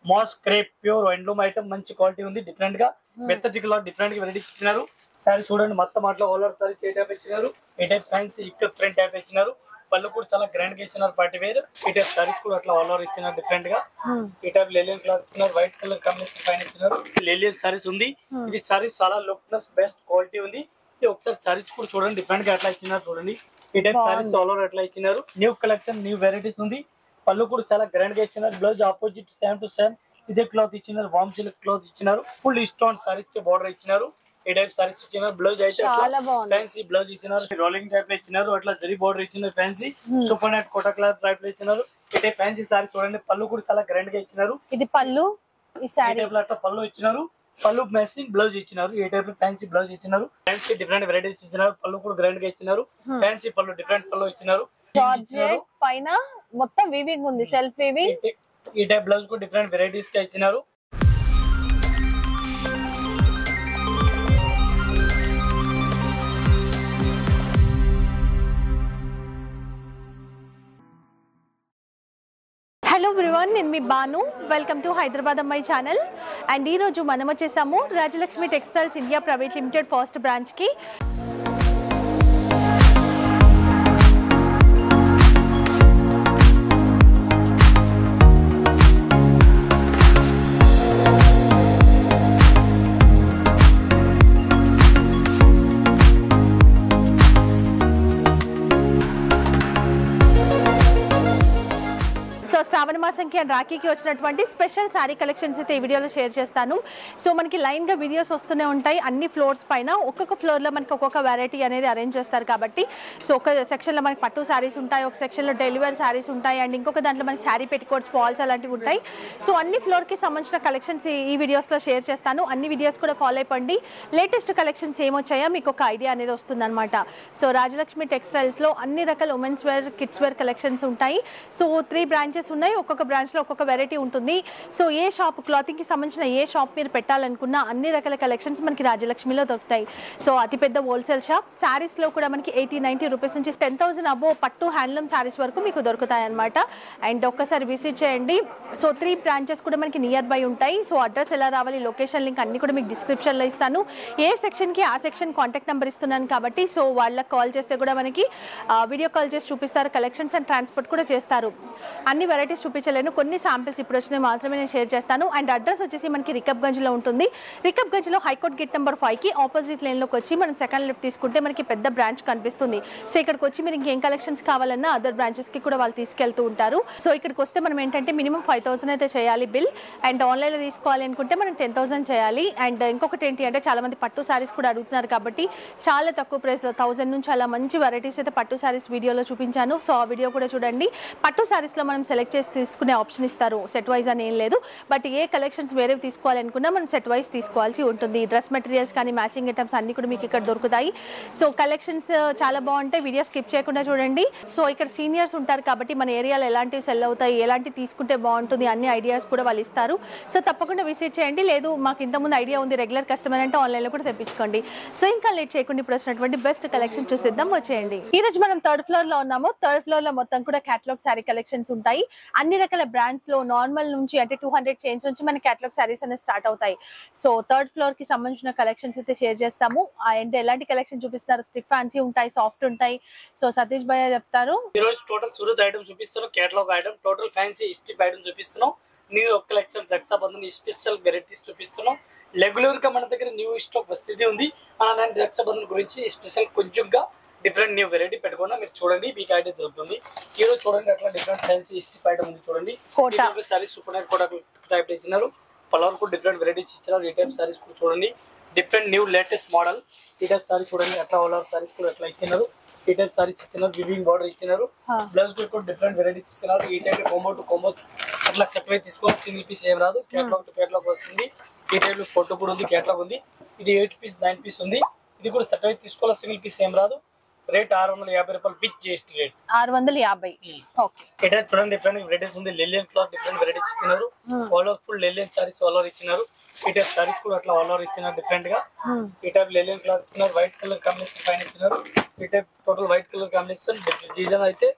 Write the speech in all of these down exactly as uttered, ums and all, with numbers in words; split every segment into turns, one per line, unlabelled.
Mass crepe pure handloom item మంచి quality ఉంది different గా మెత్తటి క్లాత్ డిఫరెంట్ గా వెరైటీస్ ఇచ్చినారు సారీ చూడండి మొత్తం అట్లా ఓలర్ సారీస్ ఏ టైప్ ఇచ్చినారు ఏ టైప్ ఫ్యాన్సీ ఇక్కడ ప్రింట్ టైప్ ఇచ్చినారు పళ్ళు కూడా చాలా గ్రాండ్ గా ఇచ్చినారు పార్టీ వేర్ ఈ టైప్ సారీస్ కూడా అట్లా ఓలర్ ఇచ్చినారు డిఫరెంట్ గా ఈ టైప్ లెలియన్ క్లాత్ ఇచ్చినారు వైట్ కలర్ కాంబినేషన్ పైన ఇచ్చినారు లెలియన్ సారీస్ ఉంది ఇది సారీస్ చాలా లుక్ ప్లస్ బెస్ట్ క్వాలిటీ ఉంది ఇది ఒకసారి సారీస్ కూడా చూడండి డిఫరెంట్ గా అట్లా ఇచ్చినారు చూడండి ఈ టైప్ సారీస్ ఓలర్ అట్లా ఇచ్చినారు న్యూ కలెక్షన్ న్యూ వెరైటీస్ ఉంది పళ్ళు కూడా చాలా గ్రాండ్ గా ఇచ్చినారు blouse opposite same to same ఇదే క్లాత్ ఇచ్చినారు వామ్ సిల్క్ క్లాత్ ఇచ్చినారు ఫుల్ స్టోన్ సారీస్ కి బార్డర్ ఇచ్చినారు ఈ టైప్ సారీస్ ఇచ్చినారు బ్లౌజ్ అయితే ఫ్యాన్సీ బ్లౌజ్ ఇచ్చినారు రోలింగ్ టైప్ లో ఇచ్చినారు అట్లా జరీ బార్డర్ ఇచ్చినారు fancy super net Kota cloth type లో ఇచ్చినారు ఈ టైప్ ఫ్యాన్సీ సారీ చూడండి పళ్ళు కూడా చాలా గ్రాండ్ గా ఇచ్చినారు
ఇది పళ్ళు ఈ సారీ
టైప్ లో పళ్ళు ఇచ్చినారు పళ్ళు మ్యాచింగ్ బ్లౌజ్ ఇచ్చినారు ఈ టైప్ లో ఫ్యాన్సీ బ్లౌజ్ ఇచ్చినారు ఫ్యాన్సీ డిఫరెంట్ వెరైటీస్ ఇచ్చినారు పళ్ళు కూడా గ్రాండ్ గా ఇచ్చినారు ఫ్యాన్సీ పళ్ళు డిఫరెంట్ పళ్ళు ఇచ్చినారు
జార్జెట్ పైన మొత్తం వీవింగ్ ఉంది సెల్ఫ్ వీవింగ్
ఈ టైప్ బ్లౌజ్ కూడా డిఫరెంట్ వెరైటీస్ గా ఇచ్చినారు
హలో ఎవ్రీవన్ నేను మీ Banu welcome to Hyderabad Ammayi channel and ఈ రోజు మనం వచ్చేసాము Rajalakshmi textiles India private limited first branch కి శ్రావణ మాసంకి అండ్ రాఖీకి వచ్చినటువంటి స్పెషల్ శారీ కలెక్షన్స్ అయితే ఈ వీడియోలో షేర్ చేస్తాను సో మనకి లైన్ గా వీడియోస్ వస్తూనే ఉంటాయి అన్ని ఫ్లోర్స్ పైన ఒక్కొక్క ఫ్లోర్ లో మనకి ఒక్కొక్క వెరైటీ అనేది అరేంజ్ చేస్తారు కాబట్టి సో ఒక సెక్షన్ లో మనకి పట్టు సారీస్ ఉంటాయి ఒక సెక్షన్ లో డెలివరీ సారీస్ ఉంటాయి అండ్ ఇంకొక దాంట్లో మనకి శారీ పెట్టికోట్స్ ఫాల్స్ అలాంటివి ఉంటాయి సో అన్ని ఫ్లోర్ కి సంబంధించిన కలెక్షన్స్ ఈ వీడియోస్ లో షేర్ చేస్తాను అన్ని వీడియోస్ కూడా ఫాలో అయిపోండి లేటెస్ట్ కలెక్షన్స్ ఏమొచ్చాయో మీకు ఒక ఐడియా అనేది వస్తుంది అనమాట సో రాజలక్ష్మి టెక్స్టైల్స్ లో అన్ని రకాల women's wear kids wear collections ఉంటాయి సో త్రీ బ్రాంచెస్ ఉన్నాయి ఒక్కొక్క బ్రాంచ్ లో ఒక్కొక్క వెరైటీ ఉంటుంది సో ఏ షాప్ క్లాతింగ్ కి సంబంధించిన ఏ షాప్ మీరు పెట్టాలనుకున్నా అన్ని రకాల కలెక్షన్స్ మనకి రాజలక్ష్మిలో దొరుకుతాయి సో అతిపెద్ద హోల్సేల్ షాప్ సారీస్ లో కూడా మనకి ఎయిటీ నైన్టీ రూపీస్ నుంచి టెన్ థౌసండ్ అబో పట్టు హ్యాండ్లూమ్ సారీస్ వరకు మీకు దొరుకుతాయి అనమాట అండ్ ఒక్కసారి విజిట్ చేయండి సో త్రీ బ్రాంచెస్ కూడా మనకి నియర్ బై ఉంటాయి సో అడ్రస్ ఎలా రావాలి లొకేషన్ లింక్ అన్ని కూడా మీకు డిస్క్రిప్షన్ లో ఇస్తాను ఏ సెక్షన్ కి ఆ సెక్షన్ కాంటాక్ట్ నెంబర్ ఇస్తున్నాను కాబట్టి సో వాళ్ళకి కాల్ చేస్తే కూడా మనకి వీడియో కాల్ చేసి చూపిస్తారు కలెక్షన్స్ అండ్ ట్రాన్స్పోర్ట్ కూడా చేస్తారు అన్ని వెరైటీస్ చూపించలేను కొన్ని శాంపిల్స్ ఇప్పుడు వచ్చినాయి మాత్రమే నేను షేర్ చేస్తాను అండ్ అడ్రస్ వచ్చేసి మనకి రికబ్ గంజ్ లో ఉంటుంది రికబ్ గంజ్ లో హైకోర్ట్ గేట్ నెంబర్ ఫైవ్ కి ఆపోజిట్ లైన్ లోకి వచ్చి మనం సెకండ్ లిఫ్ట్ తీసుకుంటే మనకి పెద్ద బ్రాంచ్ కనిపిస్తుంది సో ఇక్కడికి వచ్చి మీరు ఇంకేం కలెక్షన్స్ కావాలన్నా అదర్ బ్రాంచెస్ కి కూడా వాళ్ళు తీసుకెళ్తూ ఉంటారు సో ఇక్కడికి వస్తే మనం ఏంటంటే మినిమం ఫైవ్ థౌసండ్ అయితే చేయాలి బిల్ అండ్ ఆన్లైన్ లో తీసుకోవాలి అనుకుంటే మనం టెన్ థౌసండ్ చేయాలి అండ్ ఇంకొకటి ఏంటి అంటే చాలా మంది పట్టు సారీస్ కూడా అడుగుతున్నారు కాబట్టి చాలా తక్కువ ప్రైస్ లో థౌసండ్ నుంచి చాలా మంచి వెరైటీస్ అయితే పట్టు సారీస్ వీడియోలో చూపించాను సో ఆ వీడియో కూడా చూడండి పట్టు సారీస్ లో మనం సెలెక్ట్ చేసి తీసుకునే ఆప్షన్ ఇస్తారు సెట్ వైజ్ అని ఏం లేదు బట్ ఏ కలెక్షన్స్ వేరేవి తీసుకోవాలనుకున్నా మనం సెట్ వైజ్ తీసుకోవాల్సి ఉంటుంది డ్రెస్ మెటీరియల్స్ కానీ మ్యాచింగ్ ఐటమ్స్ అన్ని కూడా మీకు ఇక్కడ దొరుకుతాయి సో కలెక్షన్స్ చాలా బాగుంటాయి వీడియో స్కిప్ చేయకుండా చూడండి సో ఇక్కడ సీనియర్స్ ఉంటారు కాబట్టి మన ఏరియాలో ఎలాంటివి సెల్ అవుతాయి ఎలాంటి తీసుకుంటే బాగుంటుంది అన్ని ఐడియాస్ కూడా వాళ్ళు ఇస్తారు సో తప్పకుండా విజిట్ చేయండి లేదు మాకు ఇంతకుముందు ఐడియా ఉంది రెగ్యులర్ కస్టమర్ అంటే ఆన్లైన్లో కూడా తెప్పించుకోండి సో ఇంకా లేట్ చేయకుండా ఇప్పుడు వచ్చినటువంటి బెస్ట్ కలెక్షన్ చూసిద్దాం వచ్చేయండి ఈ రోజు మనం థర్డ్ ఫ్లోర్ లో ఉన్నాము థర్డ్ ఫ్లోర్ లో మొత్తం కూడా క్యాటలాగ్ శారీ కలెక్షన్స్ ఉంటాయి అన్ని రకాల బ్రాండ్స్ లో నార్మల్ నుంచి అంటే టూ హండ్రెడ్ చేంజ్ నుంచి మన క్యాటలాగ్ సారీస్ అనేది స్టార్ట్ అవుతాయి సో థర్డ్ ఫ్లోర్ కి సంబంధించిన కలెక్షన్స్ అయితే షేర్ చేస్తాము అండ్ ఎలాంటి కలెక్షన్ చూపిస్తారు స్టిఫ్ ఫ్యాన్సీ ఉంటాయి సాఫ్ట్ ఉంటాయి సో సతీష్ భయ్య చెప్తారు
ఈ రోజు టోటల్ సూరత్ ఐటమ్ చూపిస్తున్నాం catalogue item total fancy stiff item చూపిస్తున్నాం new collection Rakshabandhan special varieties చూపిస్తున్నాం రెగ్యులర్ గా మన దగ్గర న్యూ స్టాక్ వస్తూనే ఉంది అలాంటి రక్షాబంధన్ గురించి స్పెషల్ కొంచెంగా డిఫరెంట్ న్యూ వెరైటీ పెట్టుకున్నా మీరు చూడండి మీకు ఐడియా దొరుకుతుంది ఈ రోజు చూడండి అట్లా డిఫరెంట్ ఫ్యాన్సీ స్టిఫ్ ఐటమ్ ఉంది చూడండి saris super net Kota type ఇచ్చినారు పలర్ కూడా డిఫరెంట్ వెరైటీస్ ఇచ్చినారు ఈ టైప్ సారీస్ కూడా చూడండి డిఫరెంట్ న్యూ లేటెస్ట్ మోడల్ ఈ టైప్ సారీస్ చూడండి అట్లా ఓలర్ సారీస్ కూడా అట్లా ఇచ్చినారు ఈ టైప్ సారీస్ ఇచ్చినారు వివింగ్ బార్డర్ ఇచ్చినారు బ్లౌజ్ కూడా డిఫరెంట్ వెరైటీస్ ఇచ్చినారు ఈ టైప్ కాంబో టు కాంబో అట్లా సెపరేట్ తీసుకోవాలి సింగిల్ పీస్ ఏం రాదు కేటలాగ్ టు కేటలాగ్ వస్తుంది ఈ టైప్ లో ఫోటో కూడా ఉంది కేటలాగ్ ఉంది ఇది ఎయిట్ పీస్ నైన్ పీస్ ఉంది ఇది కూడా సెపరేట్ తీసుకోవాలి సింగిల్ పీస్ ఏం రాదు రేట్ ఆరు వందల యాభై రూపాయలు విత్ జిఎస్టీ రేట్
ఆరు వందల యాభై ఓకే
ఇక్కడ చూడండి డిఫరెంట్ వెరైటీస్ ఉంది లెలియన్ క్లాత్ డిఫరెంట్ వెరైటీస్ ఇచ్చినారు all over full linen saris all over ఇచ్చినారు ఈ టైప్ సారీస్ కూడా అట్లా ఆల్ ఓవర్ ఇచ్చినారు డిఫరెంట్ గా ఈ టైప్ లెలియన్ క్లాత్ ఇచ్చినారు వైట్ కలర్ కాంబినేషన్ పైన ఇచ్చినారు ఈ type total white colour combination design అయితే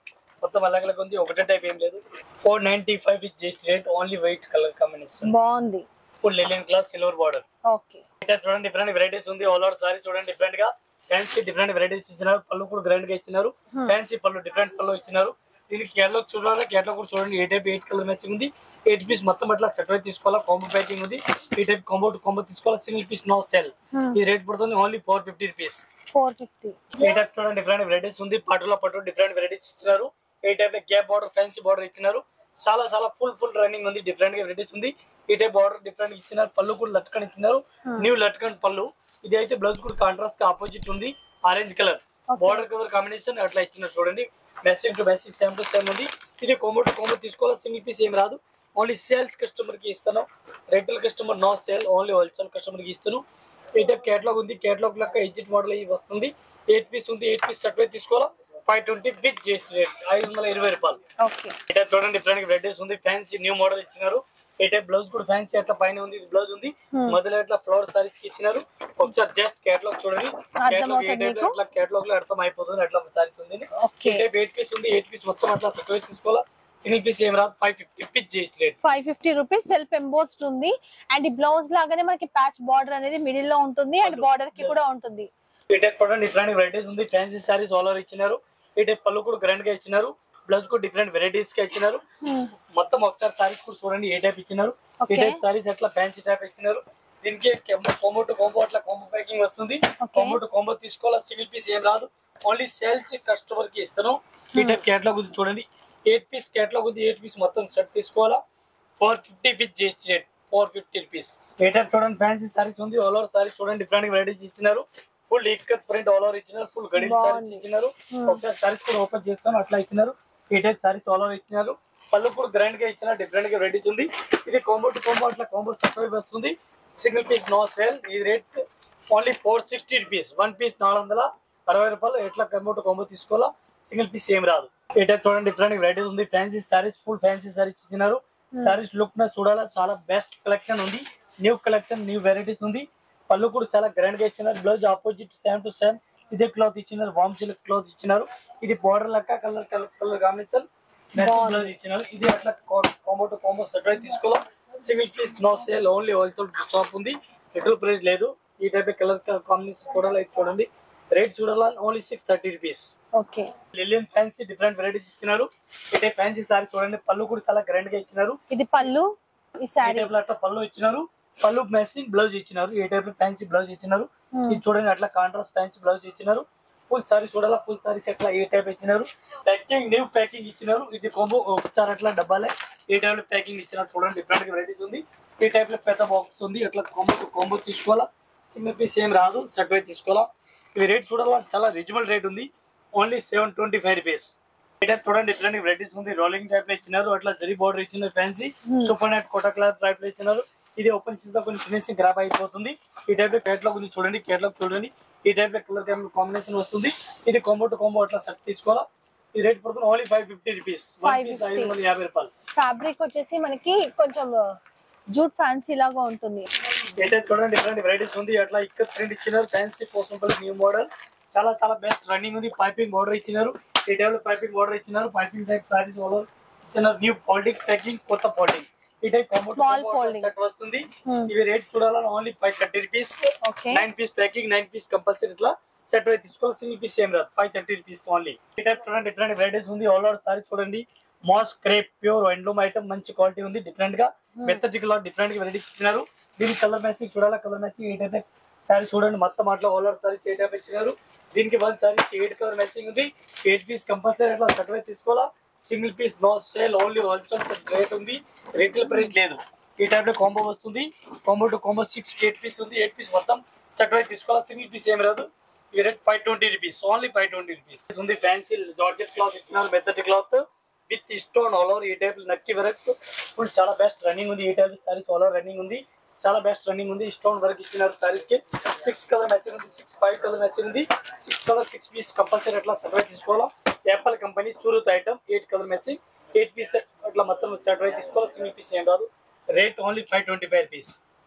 మొత్తం అలాగలాగా ఉంది, ఒకటే టైప్ ఏం లేదు. Four ninety five with just rate, only white colour combination.
బాగుంది.
Full linen cloth, silver border.
Okay.
ఇక్కడ చూడండి డిఫరెంట్ వెరైటీస్ ఉంది. ఆల్ ఓవర్ సారీస్ చూడండి డిఫరెంట్ గా. ఫ్యాన్సీ డిఫరెంట్ వెరైటీస్ ఇచ్చినారు. పళ్ళు కూడా గ్రాండ్ గా ఇచ్చినారు. ఫ్యాన్సీ పళ్ళు డిఫరెంట్ పళ్ళు ఇచ్చినారు. దీనికి కేటలాగ్ చూడాలి. కేటలాగ్ కూడా చూడండి. ఏ టైప్ ఎయిట్ కలర్ మ్యాచింగ్ ఉంది. ఎయిట్ పీస్ మొత్తం అట్లా సెట్ వైజ్ తీసుకోవాలా. కాంబో ప్యాకింగ్ ఉంది. ఈ టైప్ కాంబో టు కాంబో తీసుకోవాలా. Single piece no sell. ఈ రేట్ పడుతుంది only four fifty rupees.
Four fifty.
ఏ టైప్ చూడండి డిఫరెంట్ వెరైటీస్ ఉంది. పట్టులో పట్టు డిఫరెంట్ వెరైటీస్ ఇచ్చినారు. ఏ type gap border, fancy border ఇచ్చినారు. చాలా చాలా ఫుల్ ఫుల్ రన్నింగ్ ఉంది. డిఫరెంట్ గా వెరైటీస్ ఉంది. ఈ టైప్ బార్డర్ డిఫరెంట్ ఇచ్చినారు. పళ్ళు కూడా లట్కన్ ఇచ్చినారు. న్యూ లట్కన్ పళ్ళు. ఇది అయితే బ్లౌజ్ కూడా కాంట్రాస్ట్ గా ఆపోజిట్ ఉంది. Orange colour border colour combination అట్లా ఇచ్చినారు. చూడండి basic to basic, same to same ఉంది. ఇది కోమో టు కోమో తీసుకోవాలి. సింగిల్ పీస్ ఏం రాదు. ఓన్లీ సేల్స్ కస్టమర్ కి ఇస్తాను. Retail customer no sale, only wholesale customer కి ఇస్తాను. ఈ టైప్ కేటలాగ్ ఉంది. కేటలాగ్ లెక్క ఎగ్జిట్ మోడల్ వస్తుంది. ఎయిట్ పీస్ ఉంది. ఎయిట్ పీస్ సెట్ తీసుకోవాలా. Five twenty with GST rate, ఐదు వందల ఇరవై రూపాయలు. ఈ టైప్ చూడండి డిఫరెంట్ వెరైటీస్ ఉంది. ఫ్యాన్సీ న్యూ మోడల్ ఇచ్చినారు. ఈ టైప్ బ్లౌజ్ కూడా ఫ్యాన్సీ అట్లా పైన ఉంది. బ్లౌజ్ ఉంది. మొదలు అట్లా ఫ్లవర్ సారీస్ కి ఇచ్చినారు. ఒకసారి జస్ట్ కేటలాగ్ చూడండి. కేటలాగ్ ఏ టైప్ అట్లా కేటలాగ్ లో అర్థం అయిపోతుంది. అట్లా సారీస్ ఉంది. ఈ టైప్ ఎయిట్ పీస్ ఉంది. ఎయిట్ పీస్ మొత్తం అట్లా సెట్ తీసుకోవాలా. సింగిల్ పీస్ ఏం రాదు. Five fifty with GST rate.
Five fifty rupees self embossed ఉంది. అండ్ ఈ బ్లౌజ్ లాగానే మనకి ప్యాచ్ బార్డర్ అనేది మిడిల్ లో ఉంటుంది. అండ్ బార్డర్ కి కూడా ఉంటుంది.
ఈ టైప్ చూడండి డిఫరెంట్ వెరైటీస్ ఉంది. ఫ్యాన్సీ సారీస్ ఆల్ ఓవర్ ఇచ్చినారు. ఈ టైప్ పళ్ళు కూడా గ్రాండ్ గా ఇచ్చినారు. బ్లౌజ్ కూడా డిఫరెంట్ వెరైటీస్ గా ఇచ్చినారు. మొత్తం ఒకసారి సారీస్ కూడా చూడండి ఏ టైప్ ఇచ్చినారు. ఈ టైప్ సారీస్ అట్లా ఫ్యాన్సీ టైప్ ఇచ్చినారు. దీనికి కాంబో టు కాంబో అట్లా కాంబో ప్యాకింగ్ వస్తుంది. కాంబో టు కాంబో తీసుకోవాలా. సింగిల్ పీస్ ఏం రాదు. ఓన్లీ సేల్స్ కస్టమర్ కి ఇస్తాను. ఈ టైప్ కేటలాగ్ ఉంది చూడండి. ఎయిట్ పీస్ కేటలాగ్ ఉంది. ఎయిట్ పీస్ మొత్తం సెట్ తీసుకోవాలా. Four fifty with GST rate, four fifty rupees. ఏ టైప్ చూడండి ఫ్యాన్సీ సారీస్ ఉంది. ఆల్ ఓవర్ సారీస్ చూడండి డిఫరెంట్ వెరైటీస్ ఇచ్చినారు. Full ikat print all over ఇచ్చినారు. ఫుల్ గడి సారీస్ ఇచ్చినారు. ఒకసారి సారీస్ కూడా ఓపెన్ చేస్తాను అట్లా ఇచ్చినారు. ఈ టైప్ సారీస్ ఆల్ ఓవర్ ఇచ్చినారు. పళ్ళు కూడా గ్రాండ్ గా ఇచ్చిన డిఫరెంట్ గా వెరైటీస్ ఉంది. ఇది కాంబో టు కాంబో అట్లా కాంబో సెట్ వస్తుంది. Single piece no sale. ఈ rate only four sixty rupees. One piece నాలుగు వందల అరవై రూపాయలు. ఎట్లా కాంబో టు కాంబో తీసుకోవాలా. సింగిల్ పీస్ ఏం రాదు. ఈ టైప్ చూడండి డిఫరెంట్ వెరైటీస్ ఉంది. Fancy saris, full fancy saris ఇచ్చినారు. సారీస్ లుక్ నా చూడాలా. చాలా బెస్ట్ కలెక్షన్ ఉంది. న్యూ కలెక్షన్, న్యూ వెరైటీస్ ఉంది. పళ్ళు కూడా చాలా గ్రాండ్ గా ఇచ్చినారు. Blouse opposite same to same ఇదే క్లాత్ ఇచ్చినారు. వామ్ సిల్క్ క్లాత్ ఇచ్చినారు. ఇది బార్డర్ లెక్క colour colour colour combination matching blouse ఇచ్చినారు. ఇది అట్లా కాంబో టు కాంబో సెట్ అయితే తీసుకోవాలి. Single piece no sale, only wholesale shop ఉంది. రిటైల్ ప్రైస్ లేదు. ఈ టైప్ కలర్ కాంబినేషన్ కూడా చూడండి. రేట్ చూడాలా. Only six thirty rupees.
Okay.
లిలియన్ ఫ్యాన్సీ డిఫరెంట్ వెరైటీస్ ఇచ్చినారు. ఈ టైప్ ఫ్యాన్సీ సారీ చూడండి. పళ్ళు కూడా చాలా గ్రాండ్ గా ఇచ్చినారు.
ఇది పళ్ళు. ఈ సారీ
అట్లా పళ్ళు ఇచ్చినారు. పళ్ళు మ్యాచింగ్ బ్లౌజ్ ఇచ్చినారు. ఏ టైప్ ఫ్యాన్సీ బ్లౌజ్ ఇచ్చినారు. ఇది చూడండి అట్లా కాంట్రాస్ట్ ఫ్యాన్సీ బ్లౌజ్ ఇచ్చినారు. ఫుల్ సారీ చూడాలా. ఫుల్ సారీస్ ఎట్లా ఏ టైప్ ఇచ్చినారు. ప్యాకింగ్ న్యూ ప్యాకింగ్ ఇచ్చినారు. ఇది కొంబో ఒకసారి అట్లా డబ్బాలే ఏ టైప్ లో ప్యాకింగ్ ఇచ్చినారు. చూడండి డిఫరెంట్ వెరైటీస్ ఉంది. ఈ టైప్ లో పెద్ద బాక్స్ ఉంది. అట్లా కొంబో కొంబో తీసుకోవాలా. సింగిల్ పీస్ ఏం రాదు. సెట్ వైజ్ తీసుకోవాలా. ఇవి రేట్ చూడాలా. చాలా రీజనబుల్ రేట్ ఉంది. Only seven twenty five rupees. ఈ టైప్ చూడండి డిఫరెంట్ వెరైటీస్ ఉంది. రోలింగ్ టైప్ లో ఇచ్చినారు. అట్లా జరీ బార్డర్ ఇచ్చినారు. Fancy super net Kota cloth type లో ఇచ్చినారు. ఇది ఓపెన్ చేస్తే కొన్ని ఫినిషింగ్ ఖరాబ్ అయిపోతుంది. ఈ టైప్ లో కేటలాగ్ ఉంది చూడండి. కేటలాగ్ చూడండి. ఈ టైప్ లో కలర్ కాంబినేషన్ వస్తుంది. ఇది కాంబో టు కాంబో అట్లా సెట్ తీసుకోవాలా. ఈ రేట్ పడుతుంది only five fifty rupees. One piece ఐదు వందల యాభై రూపాయలు.
ఫ్యాబ్రిక్ వచ్చేసి మనకి కొంచెం జూట్ ఫ్యాన్సీ లాగా ఉంటుంది.
ఈ టైప్ చూడండి డిఫరెంట్ వెరైటీస్ ఉంది. అట్లా ఇక్కడ ప్రింట్ ఇచ్చినారు. ఫ్యాన్సీ కోసం న్యూ మోడల్ చాలా చాలా బెస్ట్ రన్నింగ్ ఉంది. పైపింగ్ బార్డర్ ఇచ్చినారు. ఈ టైప్ లో పైపింగ్ బార్డర్ ఇచ్చినారు. పైపింగ్ టైప్ సారీస్ ఇచ్చినారు. న్యూ ఫోల్డింగ్ ప్యాకింగ్, కొత్త ఫోల్డింగ్. ఈ టైప్ సెట్ వస్తుంది. ఇవి రేట్ చూడాలని only five thirty rupees. Nine piece packing, nine piece compulsory ఇట్లా సెట్ అయితే తీసుకోవాలి. సింగిల్ పీస్ ఏం రాదు. Five thirty rupees only. ఈ టైప్ చూడండి డిఫరెంట్ వెరైటీస్ ఉంది. ఆల్ ఓవర్ సారీ చూడండి. Moss crepe pure handloom item మంచి క్వాలిటీ ఉంది. డిఫరెంట్ గా మెత్తటి కలర్ డిఫరెంట్ గా వెరైటీస్ ఇచ్చినారు. దీనికి కలర్ మ్యాచింగ్ చూడాలా. కలర్ మ్యాచింగ్ ఏ టైప్ సారీ చూడండి. మొత్తం అట్లా ఆల్ ఓవర్ సారీస్ ఏ టైప్ ఇచ్చినారు. దీనికి one sari eight colour matching ఉంది. ఎయిట్ పీస్ కంపల్సరీ అట్లా సెట్ అయితే తీసుకోవాలా. Single piece no sale, only wholesale rate ఉంది. రిటైల్ ప్రైస్ లేదు. ఈ టైప్ లో కాంబో వస్తుంది. Combo to combo six eight piece ఉంది. ఎయిట్ పీస్ మొత్తం సెట్ అయితే తీసుకోవాలా. సింగిల్ పీస్ ఏం రాదు. ఈ rate five twenty rupees. Only five twenty rupees ఉంది. ఫ్యాన్సీ జార్జెట్ క్లాత్ ఇచ్చినారు. మెత్తటి cloth with stone all over. ఈ టైప్ నక్కి వర్క్ ఫుల్ చాలా బెస్ట్ రన్నింగ్ ఉంది. ఈ type saris all over running ఉంది. చాలా బెస్ట్ రన్నింగ్ ఉంది. స్టోన్ వర్క్ ఇచ్చినారు సారీస్ కి. సిక్స్ కలర్ మ్యాచింగ్ ఉంది. సిక్స్ ఫైవ్ కలర్ మ్యాచింగ్ ఉంది. Six colour six piece compulsory అట్లా సెట్ అయితే తీసుకోవాలా. Apple company Surat item eight colour matching eight piece అట్లా మొత్తం సెట్ అయితే తీసుకోవాలి. సింగిల్ పీస్ ఏం రాదు. Rate only five twenty five rupees.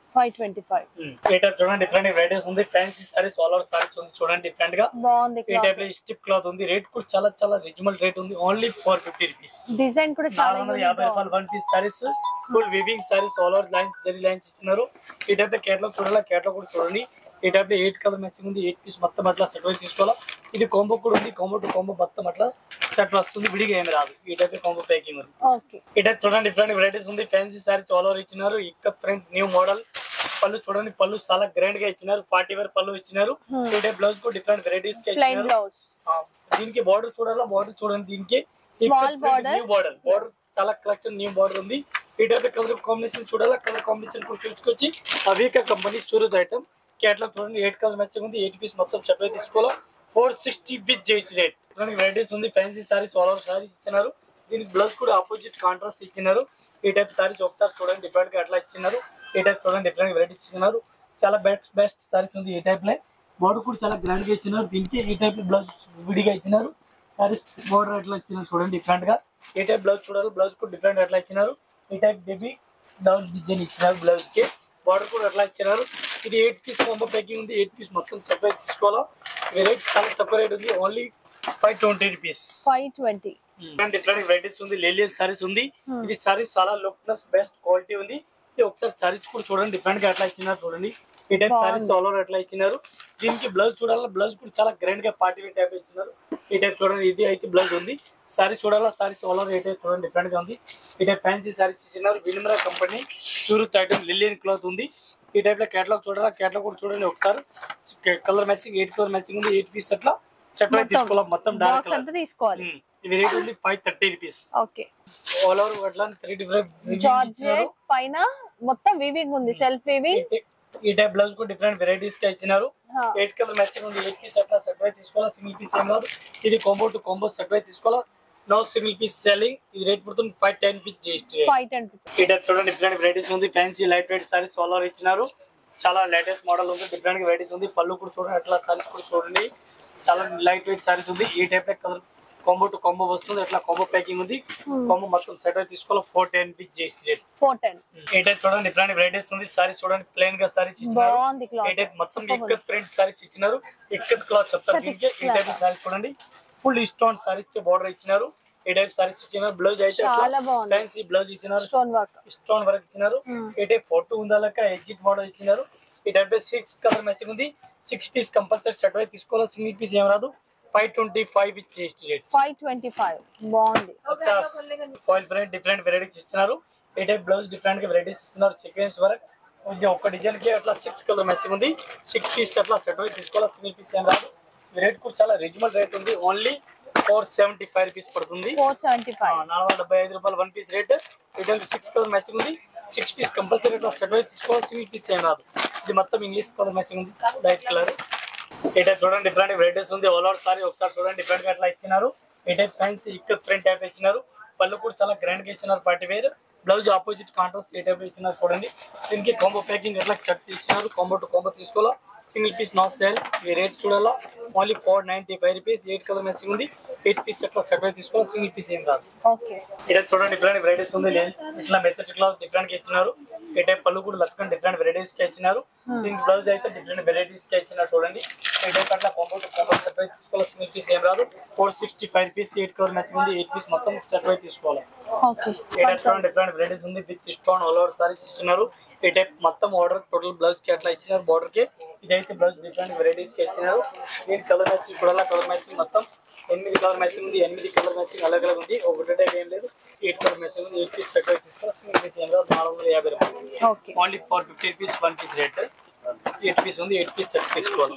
Five twenty five.
ఈ టైప్ చూడండి డిఫరెంట్ వెరైటీస్ ఉంది. Fancy saris all over saris ఉంది చూడండి డిఫరెంట్ గా
బాగుంది.
ఈ టైప్ లో స్టిప్ క్లాత్ ఉంది. రేట్ కూడా చాలా చాలా రీజనబుల్ రేట్ ఉంది. Only four fifty rupees.
Design కూడా చాలా
యాభై రూపాయలు one piece saris full weaving saris all over lines zari lines ఇచ్చినారు. ఈ టైప్ లో కేటలాగ్ చూడాలా, కేటలాగ్ కూడా చూడండి. ఈ టైప్ లో ఎయిట్ కలర్ మ్యాచింగ్ ఉంది. ఎయిట్ పీస్ మొత్తం అట్లా సెట్ వైజ్ తీసుకోవాలా. ఇది కాంబో కూడా ఉంది. కాంబో టు కాంబో మొత్తం అట్లా సెట్ వస్తుంది. విడిగా ఏమి రాదు. ఈ టైప్ లో కాంబో ప్యాకింగ్ ఉంది. ఈ టైప్ చూడండి డిఫరెంట్ వెరైటీస్ ఉంది. ఫ్యాన్సీ సారీస్ ఆల్ ఓవర్ ఇచ్చినారు. ఇక్క ఫ్రంట్ న్యూ మోడల్ పళ్ళు చూడండి. పళ్ళు చాలా గ్రాండ్ గా ఇచ్చినారు. పార్టీ వేర్ పళ్ళు ఇచ్చినారు. ఈ టైప్ బ్లౌజ్ కూడా డిఫరెంట్ వెరైటీస్ కి ఇచ్చినారు. దీనికి బార్డర్ చూడాలా, బార్డర్ చూడండి. దీనికి న్యూ బార్డర్ బార్డర్ చాలా కలెక్షన్ న్యూ బార్డర్ ఉంది. ఈ టైప్ కలర్ కాంబినేషన్ చూడాలా, కలర్ కాంబినేషన్ కూడా చూసుకొచ్చి Avika company Surat item catalogue చూడండి. ఎయిట్ కలర్ మ్యాచింగ్ ఉంది. ఎయిట్ పీస్ మొత్తం సెపరేట్ తీసుకోవాలా. ఫోర్ సిక్స్టీ విత్ జేజ్ రేట్. వెరైటీస్ ఉంది. Fancy saris all over saris ఇచ్చినారు. దీనికి బ్లౌజ్ కూడా ఆపోజిట్ కాంట్రాస్ట్ ఇచ్చినారు. ఈ టైప్ సారీస్ ఒకసారి చూడండి డిఫరెంట్ గా అట్లా ఇచ్చినారు. ఈ టైప్ చూడండి డిఫరెంట్ వెరైటీస్ ఇచ్చినారు. చాలా బెస్ట్ బెస్ట్ సారీస్ ఉంది. ఈ టైప్ లో బార్డర్ కూడా చాలా గ్రాండ్ గా ఇచ్చినారు. దీనికి ఈ టైప్ బ్లౌజ్ విడిగా ఇచ్చినారు. సారీస్ బార్డర్ ఎట్లా ఇచ్చినారు చూడండి డిఫరెంట్ గా. ఈ టైప్ బ్లౌజ్ చూడాలి. బ్లౌజ్ కూడా డిఫరెంట్ ఎట్లా ఇచ్చినారు. ఈ టైప్ బేబీ డౌన్ డిజైన్ ఇచ్చినారు. బ్లౌజ్ కి బార్డర్ కూడా ఎట్లా ఇచ్చినారు. ఇది ఎయిట్ పీస్ కాంబో ప్యాకింగ్ ఉంది. ఎయిట్ పీస్ మొత్తం సెపరేట్ తీసుకోవాలా. ఈ రేట్ చాలా తక్కువ రేట్ ఉంది. Only five twenty rupees.
Five twenty.
Different varieties ఉంది. లేలియస్ సారీస్ ఉంది. ఇది సారీస్ చాలా లుక్ ప్లస్ బెస్ట్ క్వాలిటీ ఉంది. ఇది ఒకసారి సారీస్ కూడా చూడండి డిఫరెంట్ గా ఎట్లా ఇచ్చినారు చూడండి. ఈ టైప్ సారీస్ ఆల్ ఓవర్ ఎట్లా ఇచ్చినారు. దీనికి బ్లౌజ్ చూడాలా. బ్లౌజ్ కూడా చాలా గ్రాండ్ గా పార్టీ వేర్ టైప్ ఇచ్చినారు. ఈ టైప్ చూడండి. ఇది అయితే బ్లౌజ్ ఉంది. సారీస్ చూడాలా. సారీస్ ఆల్ ఓవర్ ఏ టైప్ చూడండి డిఫరెంట్ గా ఉంది. ఈ టైప్ ఫ్యాన్సీ సారీస్ ఇచ్చినారు. వినిమరా కంపెనీ సూరత్ ఐటమ్ లిలియన్ క్లాత్ ఉంది. ఈ టైప్ లో కేటలాగ్ చూడాలా. కేటలాగ్ కూడా చూడండి ఒకసారి. Colour matching eight colour matching ఉంది. ఎయిట్ పీస్ అట్లా సెపరేట్ తీసుకోవాలి. మొత్తం డార్క్
తీసుకోవాలి.
ఇది రేట్ ఉంది five thirty rupees.
Okay.
All over అట్లా త్రీ డిఫరెంట్
జార్జెట్ పైన మొత్తం వీవింగ్ ఉంది. Self weaving.
ఈ టైప్ బ్లౌజ్ కూడా డిఫరెంట్ వెరైటీస్ కి ఇచ్చినారు. ఎయిట్ కలర్ మ్యాచింగ్ ఉంది. ఎయిట్ పీస్ అట్లా సెట్ వై తీసుకోవాలా. సింగిల్ పీస్ ఏం కాదు. ఇది కాంబో టు కాంబో సెట్ వై తీసుకోవాలా. No single piece selling. ఇది రేట్ పడుతుంది ఫైవ్ టెన్ పీస్ జిఎస్టీ. ఈ టైప్ చూడండి డిఫరెంట్ వెరైటీస్ ఉంది. Fancy light weight saris all over ఇచ్చినారు. చాలా లేటెస్ట్ మోడల్ ఉంది. డిఫరెంట్ వెరైటీస్ ఉంది. పళ్ళు కూడా చూడండి అట్లా సారీస్ కూడా చూడండి. చాలా లైట్ వెయిట్ సారీస్ ఉంది. ఈ type colour combo to combo వస్తుంది. అట్లా కాంబో ప్యాకింగ్ ఉంది. కాంబో మొత్తం సెట్ అయి తీసుకోవాలి. Four ten piece GST rate.
Four ten.
ఈ టైప్ చూడండి డిఫరెంట్ వెరైటీస్ ఉంది. సారీస్ చూడండి ప్లెయిన్ గా సారీస్ ఇచ్చినారు. ఈ టైప్ మొత్తం ఇక్కత్ ప్రింట్ సారీస్ ఇచ్చినారు. ఇక్కత్ క్లాత్ చెప్తారు దీనికి. ఈ టైప్ సారీస్ చూడండి ఫుల్ స్టోన్ సారీస్ కి బార్డర్ ఇచ్చినారు. ఈ టైప్ సారీస్ ఇచ్చినారు. బ్లౌజ్ అయితే ఫ్యాన్సీ బ్లౌజ్ ఇచ్చినారు. స్టోన్ వర్క్ ఇచ్చినారు. ఈ టైప్ ఫోటో ఉందాక ఎగ్జిట్ మోడల్ ఇచ్చినారు. ఈ టైప్ సిక్స్ కలర్ మ్యాచింగ్ ఉంది. సిక్స్ పీస్ కంపల్సరీ సెట్ అయి తీసుకోవాలి. సింగిల్ పీస్ ఏం రాదు. Five twenty five GST rate.
Five twenty five. బాగుంది.
ఫాయిల్ ప్రింట్ డిఫరెంట్ వెరైటీస్ ఇచ్చినారు. ఈ టైప్ బ్లౌజ్ డిఫరెంట్ గా వెరైటీస్ ఇచ్చినారు. సీక్వెన్స్ వర్క్ ఒక డిజైన్ కి అట్లా సిక్స్ కలర్ మ్యాచింగ్ ఉంది. సిక్స్ పీస్ అట్లా సెట్ అయి తీసుకోవాలి. సింగిల్ పీస్ ఏం రాదు. రేట్ కూడా చాలా రీజనబుల్ రేట్ ఉంది. Only four seventy five rupees పడుతుంది. నాలుగు వందల డెబ్బై ఐదు రూపాయలు one piece rate. Retail six colour matching ఉంది. సిక్స్ పీస్ కంపల్సరీ అట్లా సెట్ అయి తీసుకోవాలి. సింగిల్ పీస్ ఏం రాదు. ఇది మొత్తం ఇంగ్లీష్ కలర్ మ్యాచింగ్ ఉంది. Light colour. ఈ టైప్ చూడండి డిఫరెంట్ వెరైటీస్ ఉంది. ఆల్ ఓవర్ సారీ ఒకసారి చూడండి డిఫరెంట్ గా అట్లా ఇచ్చినారు. ఈ టైప్ ఫ్యాన్సీ ఇక్కడ ప్రింట్ టైప్ ఇచ్చినారు. పళ్ళు కూడా చాలా గ్రాండ్ గా ఇచ్చినారు. Party wear blouse opposite contrast ఏ టైప్ ఇచ్చినారు చూడండి. దీనికి కాంబో ప్యాకింగ్ ఎట్లా షర్ట్ ఇచ్చినారు. కాంబో టు కాంబో తీసుకోవాలా. Single piece no sale. ఈ రేట్ చూడాలా. Only four ninety five rupees. Eight colour matching ఉంది. ఎయిట్ పీస్ ఎట్లా సెట్ అయి తీసుకోవాలి. సింగిల్ పీస్ ఏం రాదు. ఈ టైప్ చూడండి డిఫరెంట్ వెరైటీస్ ఉంది. ఇట్లా మెథడ్ క్లాత్ డిఫరెంట్ గా ఇచ్చినారు. ఈ టైప్ పళ్ళు కూడా లక్కని డిఫరెంట్ వెరైటీస్ కి ఇచ్చినారు. దీనికి బ్లౌజ్ అయితే డిఫరెంట్ వెరైటీస్ కి ఇచ్చినారు చూడండి. ఈ టైప్ అట్లా కాంబో టు కాంబో సెట్ అయి తీసుకోవాలి. సింగిల్ పీస్ ఏం రాదు. Four sixty five rupees. Eight colour matching ఉంది. ఎయిట్ పీస్ మొత్తం సెట్ అయి తీసుకోవాలి. ఈ టైప్ చూడండి డిఫరెంట్ వెరైటీస్ ఉంది. With stone all over saris ఇచ్చినారు. ఈ టైప్ మొత్తం ఆర్డర్ టోటల్ బ్లౌజ్ కి అట్లా ఇచ్చినారు. బార్డర్ కి ఇదైతే బ్లౌజ్ డిఫరెంట్ వెరైటీస్ కి ఇచ్చినారు. దీని కలర్ మ్యాచింగ్ కూడా కలర్ మ్యాచింగ్ మొత్తం ఎనిమిది కలర్ మ్యాచింగ్ ఉంది. ఎనిమిది కలర్ మ్యాచింగ్ అలగ్ అలగ్ ఉంది. ఒకటే టైప్ ఏం లేదు. ఎయిట్ కలర్ మ్యాచింగ్ ఉంది. ఎయిట్ పీస్ సెట్ అయి తీసుకోవాలి. సింగిల్ పీస్ ఏం రాదు. నాలుగు వందల యాభై రూపాయలు. Only four fifty rupees one piece rate. Eight piece ఉంది. ఎయిట్ పీస్ సెట్ తీసుకోవాలి.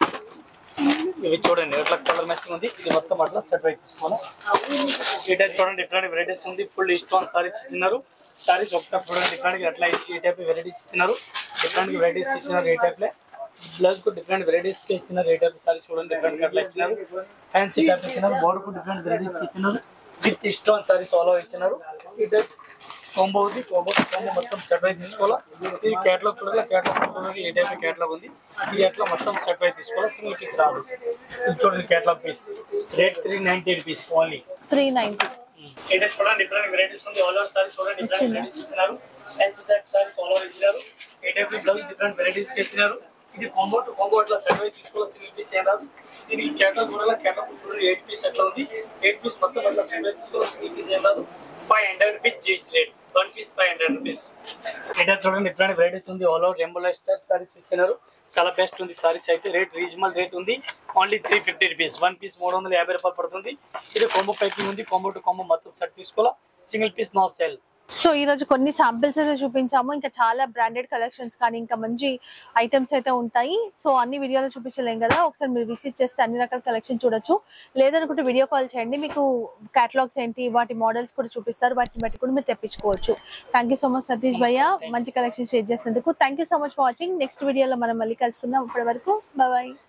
ఇవి చూడండి ఎట్లా కలర్ మ్యాచింగ్ ఉంది. ఇది మొత్తం అట్లా సెట్ అయి తీసుకోవాలి. ఈ టైప్ చూడండి డిఫరెంట్ వెరైటీస్ ఉంది. ఫుల్ స్టోన్ సారీస్ ఇచ్చినారు. సారీస్ ఒకసారి చూడండి డిఫరెంట్ గా అట్లా ఈ టైప్ వెరైటీస్ ఇచ్చినారు. డిఫరెంట్ వెరైటీస్ ఇచ్చినారు. ఈ టైప్ లో బ్లౌజ్ కు డిఫరెంట్ వెరైటీస్ కి ఇచ్చినారు. ఈ టైప్ సారీస్ చూడండి డిఫరెంట్ గా అట్లా ఇచ్చినారు. ఫ్యాన్సీ టైప్ ఇచ్చినారు. బోర్డు కు డిఫరెంట్ వెరైటీస్ కి ఇచ్చినారు. With stone saris all over ఇచ్చినారు. ఈ టైప్ కాంబో ఉంది. కాంబో కాంబో మొత్తం సెట్ అయి తీసుకోవాలా. ఇది కేటలాగ్ చూడాలి. కేటలాగ్ చూడండి ఏ టైప్ కేటలాగ్ ఉంది. ఇది అట్లా మొత్తం సెట్ అయి తీసుకోవాలా. సింగిల్ పీస్ రాదు. ఇది చూడండి catalogue piece. Rate three ninety rupees only.
Three ninety.
చూడండి డిఫరెంట్ వెరైటీస్ ఉంది. ఆల్ ఓవర్ సారీ చూడండి డిఫరెంట్ వెరైటీస్ ఇచ్చినారు. Fancy type saris all over ఇచ్చినారు. ఏ టైప్ బ్లౌజ్ డిఫరెంట్ వెరైటీస్ ఇచ్చినారు. ఇది కాంబో టు కాంబో అట్లా సెట్ అయి తీసుకోవాలి. సింగిల్ పీస్ ఏం రాదు. దీనికి క్యాటలాగ్ చూడాలి. క్యాటలాగ్ చూడండి ఎయిట్ పీస్ అట్లా ఉంది. ఎయిట్ పీస్ మొత్తం అట్లా సెట్ అయి తీసుకోవాలి. సింగిల్ పీస్ ఏం రాదు. Five hundred rupees GST rate. One piece five hundred rupees. ఏ టైప్ చూడండి డిఫరెంట్ వెరైటీస్ ఉంది. ఆల్ ఓవర్ ఎంబోలైజ్ టైప్ సారీస్ ఇచ్చినారు. చాలా బెస్ట్ ఉంది సారీస్ అయితే. రేట్ రీజనబుల్ రేట్ ఉంది. Only three fifty rupees. One piece మూడు వందల యాభై రూపాయలు పడుతుంది. ఇది కాంబో ప్యాకింగ్ ఉంది. కాంబో టు కాంబో మొత్తం సెట్ తీసుకోవాలా. Single piece no sale.
So ఈ రోజు కొన్ని శాంపిల్స్ అయితే చూపించాము. ఇంకా చాలా బ్రాండెడ్ కలెక్షన్స్ కానీ ఇంకా మంచి ఐటమ్స్ అయితే ఉంటాయి. సో అన్ని వీడియోలో చూపించలేం కదా, ఒకసారి మీరు విజిట్ చేస్తే అన్ని రకాల కలెక్షన్ చూడొచ్చు. లేదనుకుంటే వీడియో కాల్ చేయండి, మీకు కేటలాగ్స్ ఏంటి వాటి మోడల్స్ కూడా చూపిస్తారు. వాటిని బట్టి కూడా మీరు తెప్పించుకోవచ్చు. Thank you so much Satish భయ్య, మంచి కలెక్షన్ షేర్ చేసినందుకు. Thank you so much for watching. Next వీడియోలో మనం మళ్ళీ కలుసుకుందాం. ఇప్పటి వరకు బాయ్.